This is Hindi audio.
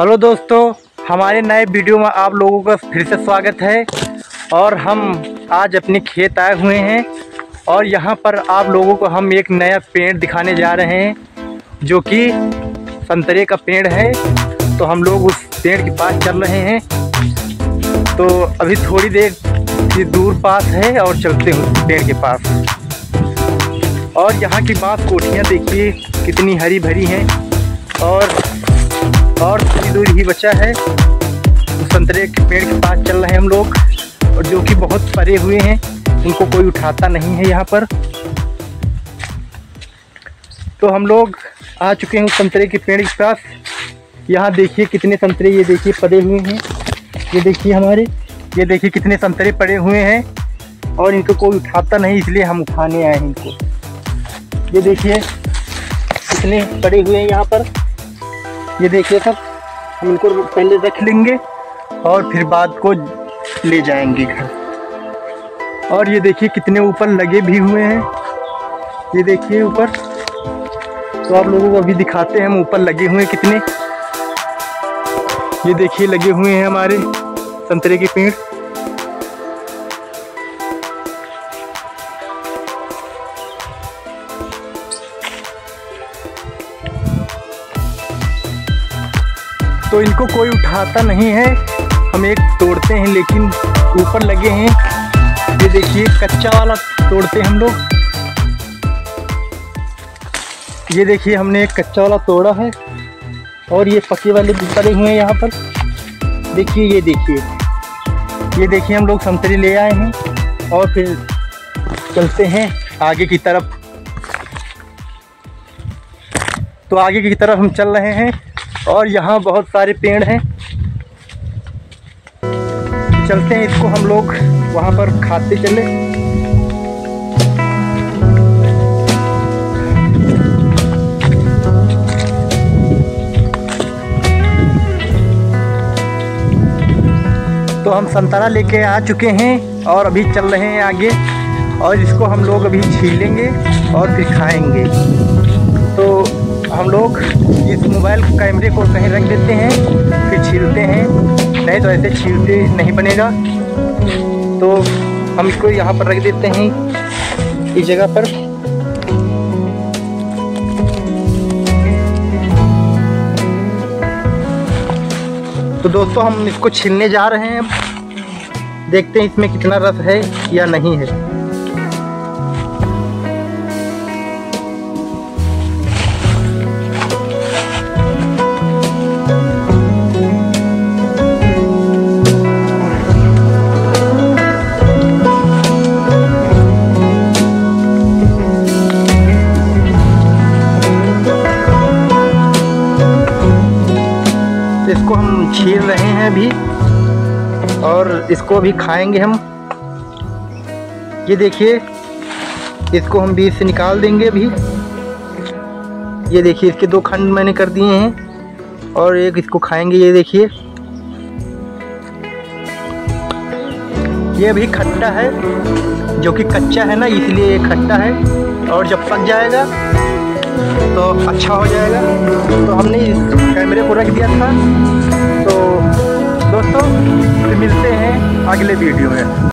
हेलो दोस्तों, हमारे नए वीडियो में आप लोगों का फिर से स्वागत है। और हम आज अपने खेत आए हुए हैं और यहाँ पर आप लोगों को हम एक नया पेड़ दिखाने जा रहे हैं जो कि संतरे का पेड़ है। तो हम लोग उस पेड़ के पास चल रहे हैं। तो अभी थोड़ी देर की दूर पास है और चलते हैं उस पेड़ के पास। और यहाँ की बाँस कोठियाँ देखिए कितनी हरी भरी हैं और थोड़ी दूर ही बचा है। तो संतरे के पेड़ के पास चल रहे हैं हम लोग, और जो कि बहुत परे हुए हैं, उनको कोई उठाता नहीं है यहाँ पर। तो हम लोग आ चुके हैं उस संतरे के पेड़ के पास। यहाँ देखिए कितने संतरे, ये देखिए पड़े हुए हैं। ये देखिए हमारे, ये देखिए कितने संतरे पड़े हुए हैं और इनको कोई उठाता नहीं, इसलिए हम उठाने आए हैं इनको। ये देखिए कितने पड़े हुए हैं यहाँ पर। ये देखिए सब, हम इनको पहले रख लेंगे और फिर बाद को ले जाएंगे घर। और ये देखिए कितने ऊपर लगे भी हुए हैं। ये देखिए ऊपर, तो आप लोगों को अभी दिखाते हैं हम ऊपर लगे हुए हैं कितने। ये देखिए लगे हुए हैं हमारे संतरे के पेड़। तो इनको कोई उठाता नहीं है, हम एक तोड़ते हैं लेकिन ऊपर लगे हैं। ये देखिए कच्चा वाला तोड़ते हैं हम लोग। ये देखिए हमने एक कच्चा वाला तोड़ा है और ये पके वाले भी पड़े हुए हैं यहाँ पर। देखिए ये देखिए हम लोग संतरे ले आए हैं और फिर चलते हैं आगे की तरफ। तो आगे की तरफ हम चल रहे हैं और यहाँ बहुत सारे पेड़ हैं। चलते हैं, इसको हम लोग वहाँ पर खाते चले। तो हम संतरा लेके आ चुके हैं और अभी चल रहे हैं आगे, और इसको हम लोग अभी छीलेंगे और फिर खाएंगे। तो हम लोग इस मोबाइल कैमरे को कहीं रख देते हैं, फिर छीलते हैं, नहीं तो ऐसे छीलते नहीं बनेगा। तो हम इसको यहाँ पर रख देते हैं इस जगह पर। तो दोस्तों हम इसको छीलने जा रहे हैं। देखते हैं इसमें कितना रस है या नहीं है। इसको हम छील रहे हैं अभी और इसको अभी खाएंगे हम। ये देखिए इसको हम बीज से निकाल देंगे अभी। ये देखिए इसके दो खंड मैंने कर दिए हैं और एक इसको खाएंगे। ये देखिए ये अभी खट्टा है, जो कि कच्चा है ना, इसलिए ये खट्टा है। और जब पक जाएगा तो अच्छा हो जाएगा। तो हमने इस कैमरे को रख दिया था। तो दोस्तों फिर मिलते हैं अगले वीडियो में।